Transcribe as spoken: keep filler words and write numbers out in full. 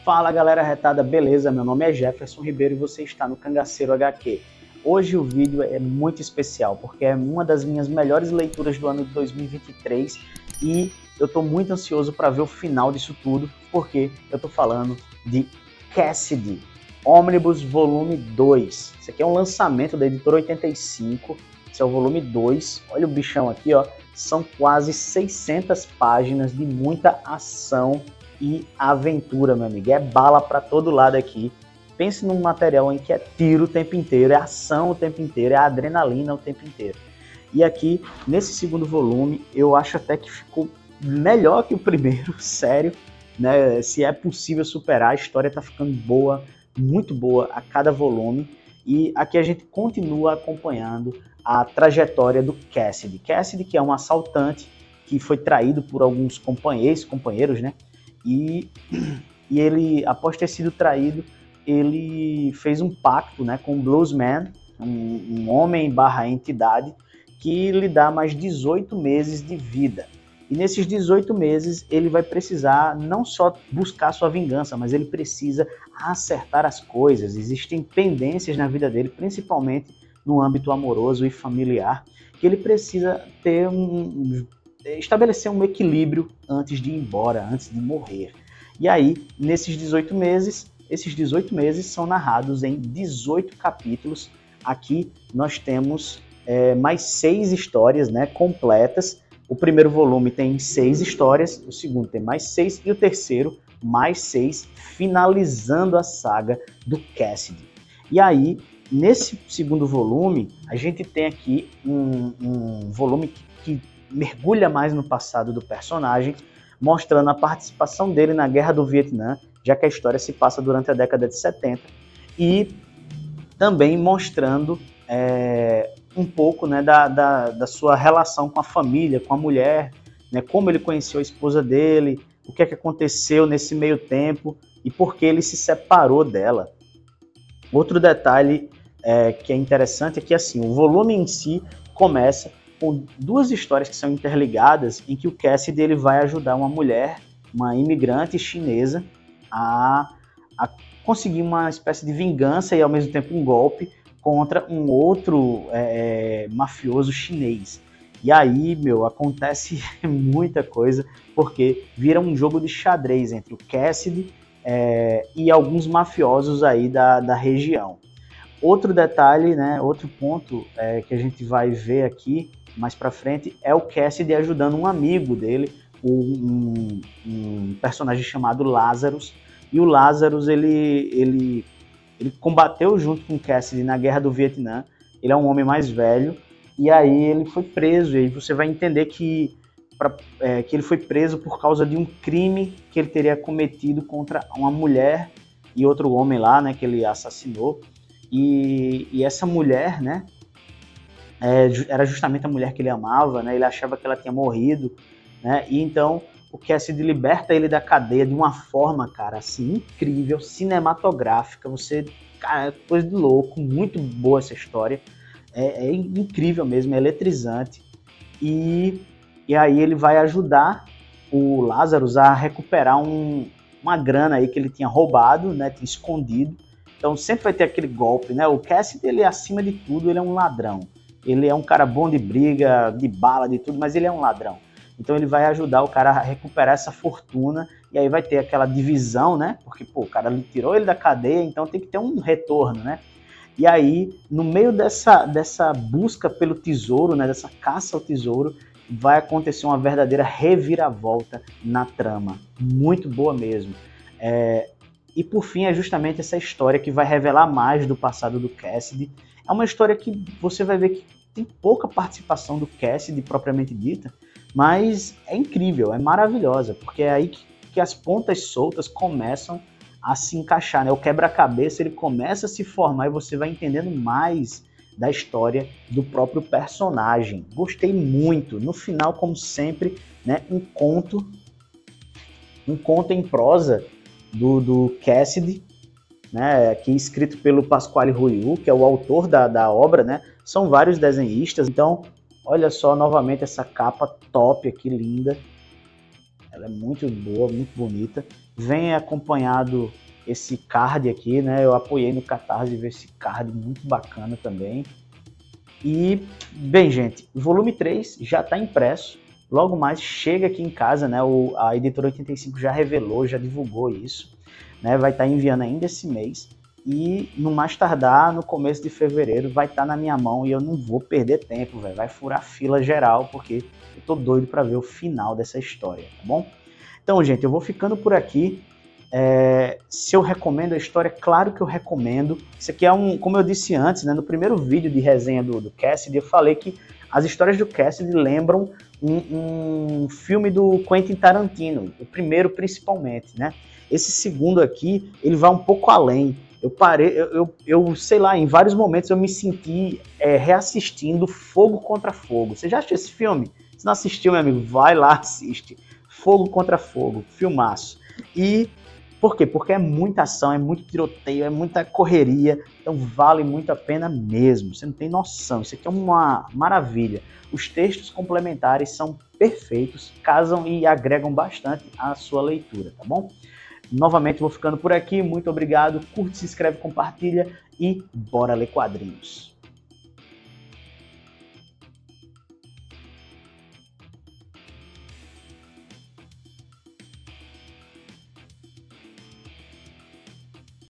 Fala galera retada, beleza? Meu nome é Jefferson Ribeiro e você está no Cangaceiro H Q. Hoje o vídeo é muito especial porque é uma das minhas melhores leituras do ano de dois mil e vinte e três e eu estou muito ansioso para ver o final disso tudo, porque eu estou falando de Cassidy, Omnibus Volume dois. Esse aqui é um lançamento da editora oitenta e cinco, esse é o volume dois. Olha o bichão aqui, ó. São quase seiscentas páginas de muita ação e aventura, meu amigo. É bala para todo lado aqui. Pense num material em que é tiro o tempo inteiro, é ação o tempo inteiro, é adrenalina o tempo inteiro. E aqui, nesse segundo volume, eu acho até que ficou melhor que o primeiro, sério, né? Se é possível superar, a história tá ficando boa, muito boa a cada volume. E aqui a gente continua acompanhando a trajetória do Cassidy. Cassidy, que é um assaltante que foi traído por alguns companheiros, companheiros, né? E, e ele, após ter sido traído, ele fez um pacto, né, com o Bluesman, um, um homem barra entidade, que lhe dá mais dezoito meses de vida. E nesses dezoito meses ele vai precisar não só buscar sua vingança, mas ele precisa acertar as coisas. Existem pendências na vida dele, principalmente no âmbito amoroso e familiar, que ele precisa ter um... estabelecer um equilíbrio antes de ir embora, antes de morrer. E aí, nesses dezoito meses, esses dezoito meses são narrados em dezoito capítulos. Aqui nós temos é, mais seis histórias, né, completas. O primeiro volume tem seis histórias, o segundo tem mais seis e o terceiro mais seis, finalizando a saga do Cassidy. E aí, nesse segundo volume, a gente tem aqui um, um volume que, que mergulha mais no passado do personagem, mostrando a participação dele na Guerra do Vietnã, já que a história se passa durante a década de setenta, e também mostrando é, um pouco, né, da, da, da sua relação com a família, com a mulher, né, como ele conheceu a esposa dele, o que é que aconteceu nesse meio tempo e por que ele se separou dela. Outro detalhe é, que é interessante é que assim, o volume em si começa com duas histórias que são interligadas, em que o Cassidy ele vai ajudar uma mulher, uma imigrante chinesa, a, a conseguir uma espécie de vingança e ao mesmo tempo um golpe contra um outro é, mafioso chinês. E aí, meu, acontece muita coisa, porque vira um jogo de xadrez entre o Cassidy é, e alguns mafiosos aí da, da região. Outro detalhe, né, outro ponto é, que a gente vai ver aqui mais pra frente é o Cassidy ajudando um amigo dele, um, um personagem chamado Lazarus. E o Lazarus, ele, ele, ele combateu junto com o Cassidy na Guerra do Vietnã. Ele é um homem mais velho, e aí ele foi preso. E aí você vai entender que, pra, é, que ele foi preso por causa de um crime que ele teria cometido contra uma mulher e outro homem lá, né, que ele assassinou. E, e essa mulher, né, é, era justamente a mulher que ele amava, né, ele achava que ela tinha morrido, né, e então o Cassidy liberta ele da cadeia de uma forma, cara, assim, incrível, cinematográfica, você, cara, é coisa de louco, muito boa essa história, é, é incrível mesmo, é eletrizante, e, e aí ele vai ajudar o Lazarus a recuperar um, uma grana aí que ele tinha roubado, né, tinha escondido. Então sempre vai ter aquele golpe, né? O Cassidy, ele acima de tudo, ele é um ladrão. Ele é um cara bom de briga, de bala, de tudo, mas ele é um ladrão. Então ele vai ajudar o cara a recuperar essa fortuna, e aí vai ter aquela divisão, né? Porque, pô, o cara tirou ele da cadeia, então tem que ter um retorno, né? E aí, no meio dessa, dessa busca pelo tesouro, né? Dessa caça ao tesouro, vai acontecer uma verdadeira reviravolta na trama. Muito boa mesmo. É... E por fim é justamente essa história que vai revelar mais do passado do Cassidy. É uma história que você vai ver que tem pouca participação do Cassidy propriamente dita, mas é incrível, é maravilhosa, porque é aí que, que as pontas soltas começam a se encaixar, né? O quebra-cabeça ele começa a se formar e você vai entendendo mais da história do próprio personagem. Gostei muito. No final, como sempre, né, um conto, um conto em prosa Do, do Cassidy, né, aqui escrito pelo Pasquale Huiu, que é o autor da, da obra, né, são vários desenhistas, então olha só novamente essa capa top aqui, linda, ela é muito boa, muito bonita, vem acompanhado esse card aqui, né? Eu apoiei no Catarse e ver esse card muito bacana também. E, bem, gente, o volume três já está impresso. Logo mais chega aqui em casa, né? O, a editora oitenta e cinco já revelou, já divulgou isso, né? Vai estar tá enviando ainda esse mês. E no mais tardar, no começo de fevereiro, vai estar tá na minha mão e eu não vou perder tempo, véio. Vai furar fila geral, porque eu tô doido para ver o final dessa história, tá bom? Então, gente, eu vou ficando por aqui. É, se eu recomendo a história, claro que eu recomendo. Isso aqui é um, como eu disse antes, né, no primeiro vídeo de resenha do, do Cassidy, eu falei que as histórias do Cassidy lembram um, um filme do Quentin Tarantino, o primeiro principalmente, né? Esse segundo aqui, ele vai um pouco além. Eu parei, eu, eu, eu sei lá, em vários momentos eu me senti é, reassistindo Fogo contra Fogo. Você já assistiu esse filme? Se não assistiu, meu amigo, vai lá, assiste. Fogo contra Fogo, filmaço. E por quê? Porque é muita ação, é muito tiroteio, é muita correria, então vale muito a pena mesmo. Você não tem noção, isso aqui é uma maravilha. Os textos complementares são perfeitos, casam e agregam bastante à sua leitura, tá bom? Novamente vou ficando por aqui, muito obrigado, curte, se inscreve, compartilha e bora ler quadrinhos.